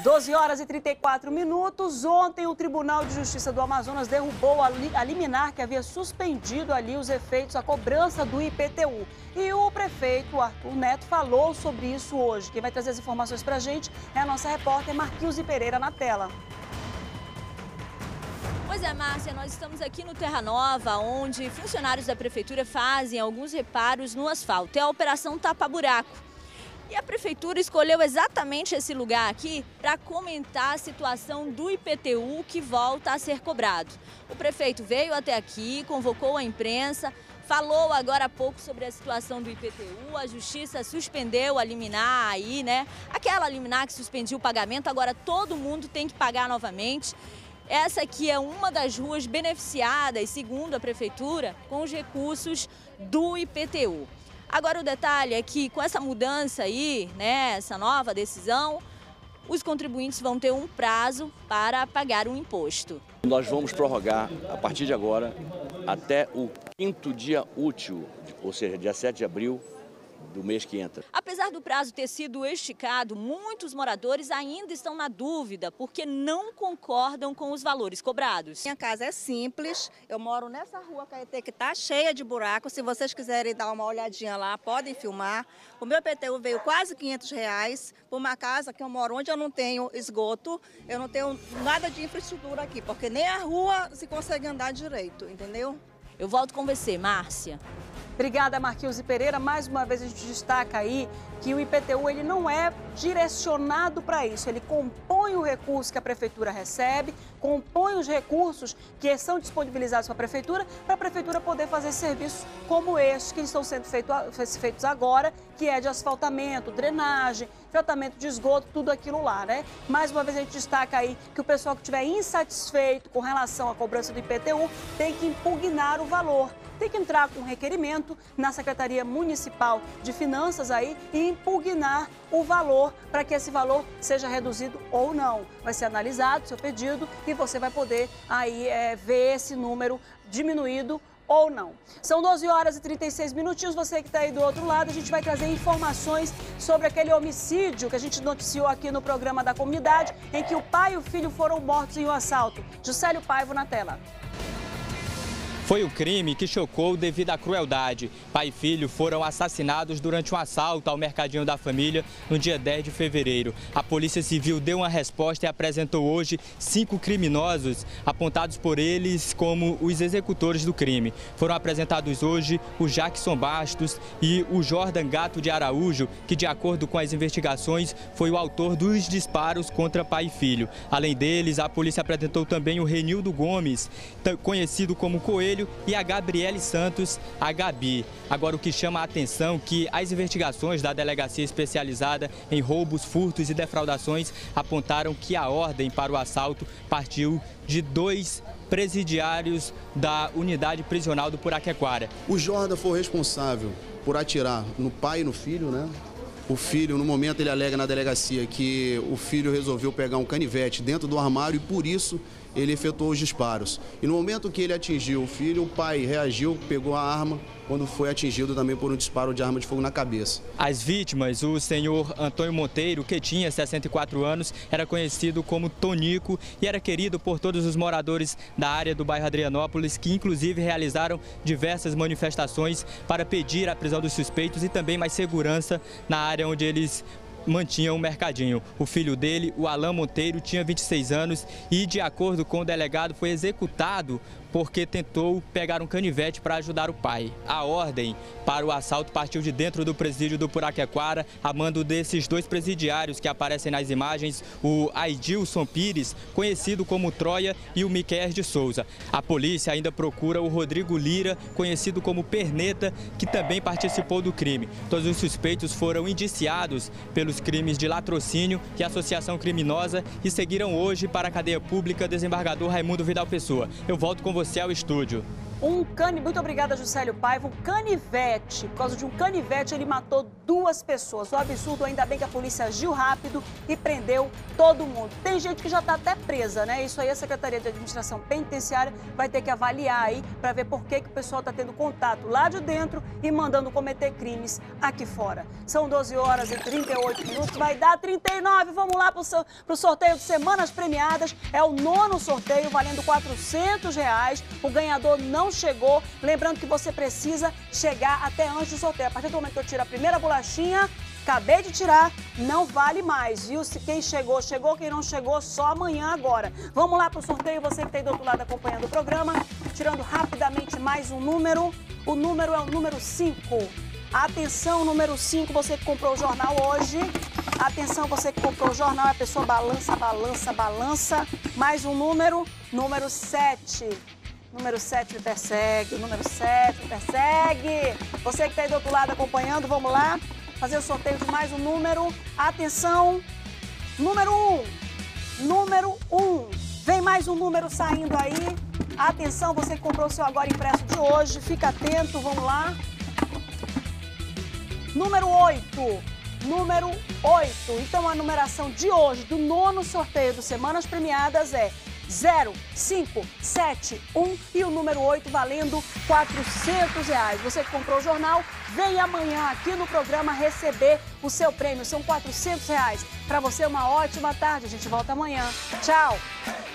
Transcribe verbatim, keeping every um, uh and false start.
doze horas e trinta e quatro minutos. Ontem, o Tribunal de Justiça do Amazonas derrubou a liminar que havia suspendido ali os efeitos, a cobrança do I P T U. E o prefeito Arthur Neto falou sobre isso hoje. Quem vai trazer as informações para a gente é a nossa repórter Marquilze Pereira na tela. Pois é, Márcia, nós estamos aqui no Terra Nova, onde funcionários da prefeitura fazem alguns reparos no asfalto. É a Operação Tapa Buraco. E a prefeitura escolheu exatamente esse lugar aqui para comentar a situação do I P T U que volta a ser cobrado. O prefeito veio até aqui, convocou a imprensa, falou agora há pouco sobre a situação do I P T U, a justiça suspendeu a liminar aí, né? Aquela liminar que suspendiu o pagamento, agora todo mundo tem que pagar novamente. Essa aqui é uma das ruas beneficiadas, segundo a prefeitura, com os recursos do I P T U. Agora o detalhe é que com essa mudança aí, né, essa nova decisão, os contribuintes vão ter um prazo para pagar o imposto. Nós vamos prorrogar a partir de agora até o quinto dia útil, ou seja, dia sete de abril do mês que entra. Apesar do prazo ter sido esticado, muitos moradores ainda estão na dúvida porque não concordam com os valores cobrados. Minha casa é simples, eu moro nessa rua Caetê que está cheia de buracos. Se vocês quiserem dar uma olhadinha lá, podem filmar. O meu I P T U veio quase quinhentos reais por uma casa que eu moro onde eu não tenho esgoto, eu não tenho nada de infraestrutura aqui, porque nem a rua se consegue andar direito, entendeu? Eu volto com você, Márcia. Obrigada, Marquilze Pereira. Mais uma vez a gente destaca aí que o I P T U ele não é direcionado para isso. Ele compõe o recurso que a prefeitura recebe, compõe os recursos que são disponibilizados para a prefeitura, para a prefeitura poder fazer serviços como estes que estão sendo feito, feitos agora, que é de asfaltamento, drenagem, tratamento de esgoto, tudo aquilo lá, né? Mais uma vez a gente destaca aí que o pessoal que estiver insatisfeito com relação à cobrança do I P T U tem que impugnar o valor. Tem que entrar com um requerimento na Secretaria Municipal de Finanças aí e impugnar o valor para que esse valor seja reduzido ou não. Vai ser analisado o seu pedido e você vai poder aí é, ver esse número diminuído ou não. São doze horas e trinta e seis minutinhos. Você que está aí do outro lado, a gente vai trazer informações sobre aquele homicídio que a gente noticiou aqui no programa da comunidade, em que o pai e o filho foram mortos em um assalto. Juscelio Paivo na tela. Foi o crime que chocou devido à crueldade. Pai e filho foram assassinados durante um assalto ao mercadinho da família no dia dez de fevereiro. A Polícia Civil deu uma resposta e apresentou hoje cinco criminosos, apontados por eles como os executores do crime. Foram apresentados hoje o Jackson Bastos e o Jordan Gato de Araújo, que, de acordo com as investigações, foi o autor dos disparos contra pai e filho. Além deles, a polícia apresentou também o Renildo Gomes, conhecido como Coelho, e a Gabriele Santos, a Gabi. Agora, o que chama a atenção é que as investigações da Delegacia Especializada em Roubos, Furtos e Defraudações apontaram que a ordem para o assalto partiu de dois presidiários da unidade prisional do Puraquequara. O Jordan foi o responsável por atirar no pai e no filho, né? O filho, no momento, ele alega na delegacia que o filho resolveu pegar um canivete dentro do armário e, por isso, ele efetuou os disparos. E no momento que ele atingiu o filho, o pai reagiu, pegou a arma, quando foi atingido também por um disparo de arma de fogo na cabeça. As vítimas, o senhor Antônio Monteiro, que tinha sessenta e quatro anos, era conhecido como Tonico e era querido por todos os moradores da área do bairro Adrianópolis, que inclusive realizaram diversas manifestações para pedir a prisão dos suspeitos e também mais segurança na área onde eles mantinha um mercadinho. O filho dele, o Alain Monteiro, tinha vinte e seis anos e, de acordo com o delegado, foi executado porque tentou pegar um canivete para ajudar o pai. A ordem para o assalto partiu de dentro do presídio do Puraquequara, a mando desses dois presidiários que aparecem nas imagens, o Aidilson Pires, conhecido como Troia, e o Miquel de Souza. A polícia ainda procura o Rodrigo Lira, conhecido como Perneta, que também participou do crime. Todos os suspeitos foram indiciados pelos crimes de latrocínio e associação criminosa e seguiram hoje para a cadeia pública desembargador Raimundo Vidal Pessoa. Eu volto com você ao estúdio. Um cani... Muito obrigada, Juscelio Paiva. Um canivete, por causa de um canivete, ele matou duas pessoas. O absurdo, ainda bem que a polícia agiu rápido e prendeu todo mundo. Tem gente que já está até presa, né? Isso aí a Secretaria de Administração Penitenciária vai ter que avaliar aí para ver por que, que o pessoal está tendo contato lá de dentro e mandando cometer crimes aqui fora. São doze horas e trinta e oito minutos, vai dar trinta e nove. Vamos lá para o sorteio de Semanas Premiadas. É o nono sorteio, valendo quatrocentos reais. O ganhador não chegou. Lembrando que você precisa chegar até antes do sorteio. A partir do momento que eu tiro a primeira bolachinha, acabei de tirar, não vale mais, viu? Se quem chegou, chegou. Quem não chegou, só amanhã agora. Vamos lá para o sorteio. Você que está aí do outro lado acompanhando o programa. Tirando rapidamente mais um número. O número é o número cinco. Atenção, número cinco, você que comprou o jornal hoje. Atenção, você que comprou o jornal. A pessoa balança, balança, balança. Mais um número, número sete. Número sete me persegue, número sete me persegue. Você que está aí do outro lado acompanhando, vamos lá fazer o sorteio de mais um número. Atenção, número um. Número um. Vem mais um número saindo aí. Atenção, você que comprou o seu Agora Impresso de hoje, fica atento, vamos lá. Número oito. Número oito. Então a numeração de hoje, do nono sorteio do Semanas Premiadas é zero cinco sete um e o número oito valendo quatrocentos reais. Você que comprou o jornal, vem amanhã aqui no programa receber o seu prêmio. São quatrocentos reais. Para você, uma ótima tarde. A gente volta amanhã. Tchau!